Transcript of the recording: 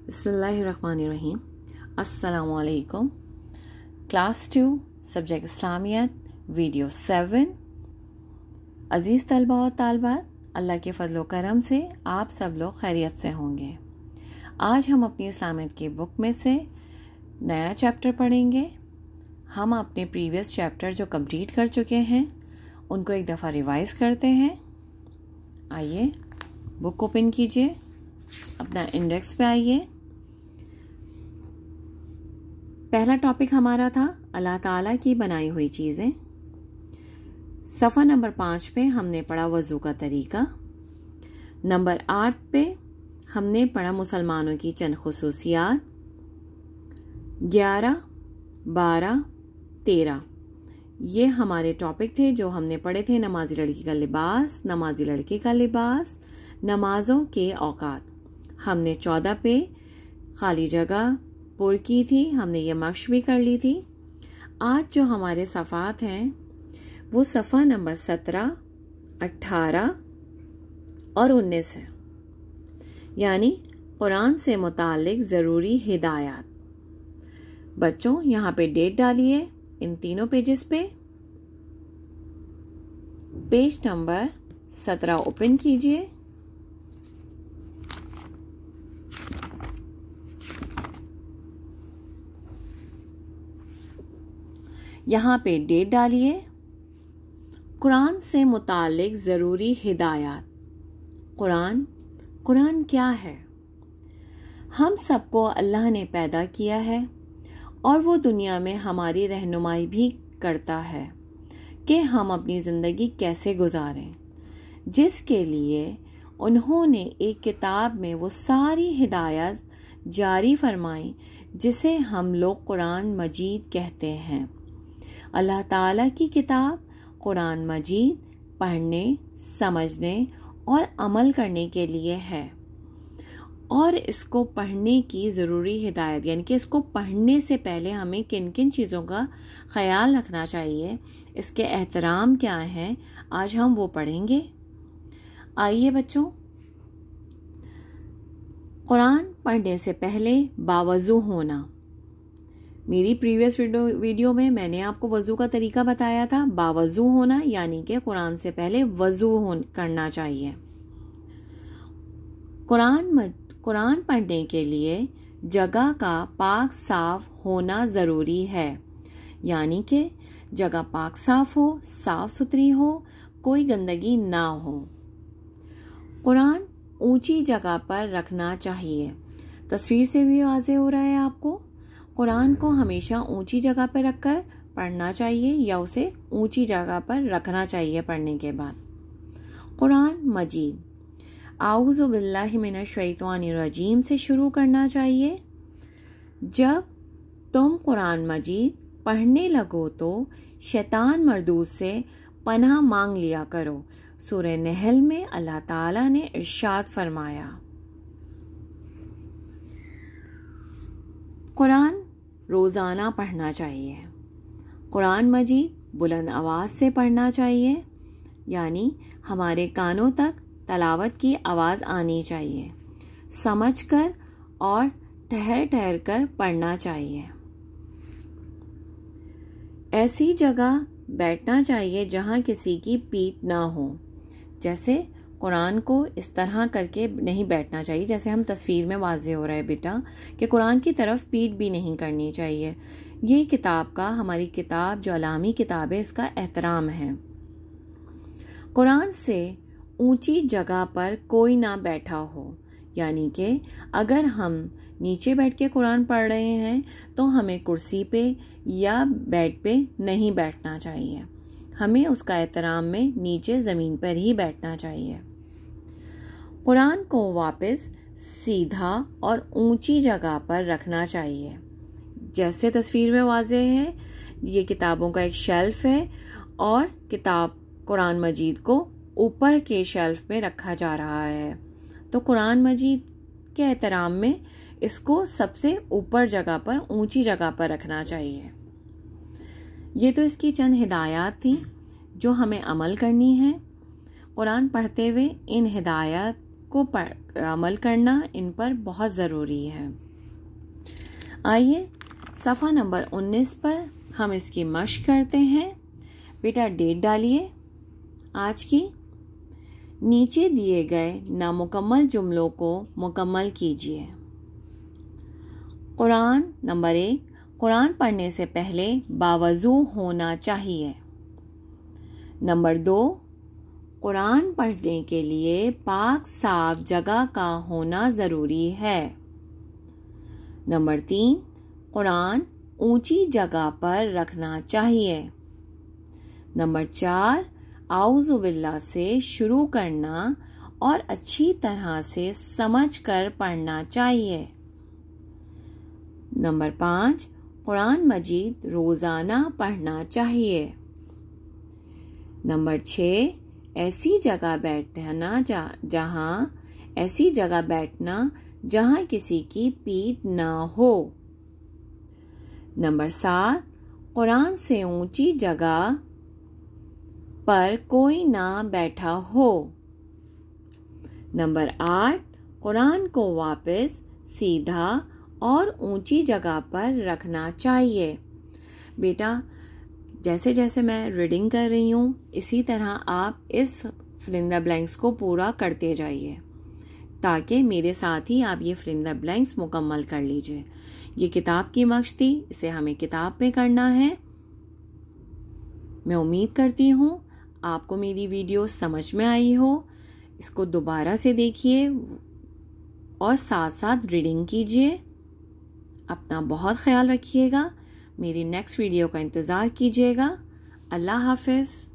बिस्मिल्लाहिर्रहमानिर्रहीम। अस्सलामुअलैकुम। Class 2 subject Islamiyat video 7। अज़ीज़ तलबा और तालबात, अल्लाह के फ़ज़ल व करम से आप सब लोग खैरियत से होंगे। आज हम अपनी इस्लामियत की बुक में से नया चैप्टर पढ़ेंगे। हम अपने प्रीवियस चैप्टर जो कंप्लीट कर चुके हैं उनको एक दफ़ा रिवाइज़ करते हैं। आइए बुक ओपन कीजिए, अपना इंडेक्स पे आइए। पहला टॉपिक हमारा था अल्लाह ताला की बनाई हुई चीज़ें। सफ़ा नंबर 5 पे हमने पढ़ा वज़ू का तरीका। नंबर 8 पे हमने पढ़ा मुसलमानों की चंद खुसूसियात। 11, 12, 13 ये हमारे टॉपिक थे जो हमने पढ़े थे। नमाजी लड़की का लिबास, नमाजी लड़के का लिबास, नमाज़ों के औकात। हमने 14 पे खाली जगह पुर की थी, हमने ये मश्क भी कर ली थी। आज जो हमारे सफ़ात हैं वो सफ़ा नंबर 17, 18 और 19 है, यानी कुरान से मुतालिक ज़रूरी हिदायत। बच्चों यहाँ पे डेट डालिए इन तीनों पेजेस पे। पेज नंबर 17 ओपन कीजिए। यहाँ पे डेट डालिए। कुरान से मुतालिक ज़रूरी हिदायत। कुरान क्या है? हम सबको अल्लाह ने पैदा किया है और वो दुनिया में हमारी रहनुमाई भी करता है कि हम अपनी ज़िंदगी कैसे गुजारें, जिसके लिए उन्होंने एक किताब में वो सारी हिदायत जारी फरमाई जिसे हम लोग कुरान मजीद कहते हैं। अल्लाह ताला की किताब कुरान मजीद पढ़ने, समझने और अमल करने के लिए है। और इसको पढ़ने की ज़रूरी हिदायत, यानी कि इसको पढ़ने से पहले हमें किन किन चीज़ों का ख्याल रखना चाहिए, इसके एहतराम क्या हैं, आज हम वो पढ़ेंगे। आइए बच्चों, कुरान पढ़ने से पहले बावज़ू होना। मेरी प्रीवियस वीडियो में मैंने आपको वज़ू का तरीका बताया था। बावज़ू होना यानी कि कुरान से पहले वज़ू करना चाहिए। कुरान पढ़ने के लिए जगह का पाक साफ होना ज़रूरी है, यानी कि जगह पाक साफ हो, साफ सुथरी हो, कोई गंदगी ना हो। कुरान ऊंची जगह पर रखना चाहिए। तस्वीर से भी वाज़ेह हो रहा है आपको। कुरान को हमेशा ऊंची जगह पर रखकर पढ़ना चाहिए या उसे ऊंची जगह पर रखना चाहिए पढ़ने के बाद। कुरान मजीद आऊज़ु बिल्लाहि मिनश शैतानिर रजीम से शुरू करना चाहिए। जब तुम कुरान मजीद पढ़ने लगो तो शैतान मरदूद से पनाह मांग लिया करो। सूरह नहल में अल्लाह ताला ने इरशाद फरमाया। कुरान रोज़ाना पढ़ना चाहिए। कुरान मजीद बुलंद आवाज़ से पढ़ना चाहिए, यानी हमारे कानों तक तलावत की आवाज़ आनी चाहिए। समझकर और ठहर ठहर कर पढ़ना चाहिए। ऐसी जगह बैठना चाहिए जहाँ किसी की पीठ ना हो। जैसे कुरान को इस तरह करके नहीं बैठना चाहिए, जैसे हम तस्वीर में वाज़ेह हो रहा है बेटा कि कुरान की तरफ पीठ भी नहीं करनी चाहिए। ये किताब का, हमारी किताब जो अलामी किताब है, इसका एहतराम है। कुरान से ऊंची जगह पर कोई ना बैठा हो, यानी कि अगर हम नीचे बैठ के कुरान पढ़ रहे हैं तो हमें कुर्सी पे या बेड पे नहीं बैठना चाहिए। हमें उसका एहतराम में नीचे ज़मीन पर ही बैठना चाहिए। कुरान को वापस सीधा और ऊंची जगह पर रखना चाहिए। जैसे तस्वीर में वाज़ेह है, ये किताबों का एक शेल्फ है और किताब कुरान मजीद को ऊपर के शेल्फ में रखा जा रहा है। तो कुरान मजीद के एहतराम में इसको सबसे ऊपर जगह पर, ऊंची जगह पर रखना चाहिए। ये तो इसकी चंद हिदायत थी जो हमें अमल करनी है। कुरान पढ़ते हुए इन हिदायत को अमल करना इन पर बहुत ज़रूरी है। आइए सफ़ा नंबर 19 पर हम इसकी मश्क करते हैं। बेटा डेट डालिए आज की। नीचे दिए गए नामुकम्मल जुमलों को मुकम्मल कीजिए। कुरान नंबर 1, कुरान पढ़ने से पहले बावज़ू होना चाहिए। नंबर 2, कुरान पढ़ने के लिए पाक साफ जगह का होना ज़रूरी है। नंबर 3, कुरान ऊंची जगह पर रखना चाहिए। नंबर 4, आऊज़ु बिल्लाह से शुरू करना और अच्छी तरह से समझ कर पढ़ना चाहिए। नंबर 5, कुरान मजीद रोज़ाना पढ़ना चाहिए। नंबर 6, ऐसी जगह बैठना जहाँ किसी की पीठ ना हो। नंबर 7, कुरान से ऊंची जगह पर कोई ना बैठा हो। नंबर 8, कुरान को वापस सीधा और ऊंची जगह पर रखना चाहिए। बेटा जैसे जैसे मैं रीडिंग कर रही हूँ इसी तरह आप इस फिल इन द ब्लैंक्स को पूरा करते जाइए ताकि मेरे साथ ही आप ये फिल इन द ब्लैंक्स मुकम्मल कर लीजिए। ये किताब की मश्क थी, इसे हमें किताब में करना है। मैं उम्मीद करती हूँ आपको मेरी वीडियो समझ में आई हो। इसको दोबारा से देखिए और साथ साथ रीडिंग कीजिए। अपना बहुत ख्याल रखिएगा। मेरी नेक्स्ट वीडियो का इंतज़ार कीजिएगा। अल्लाह हाफ़िज़।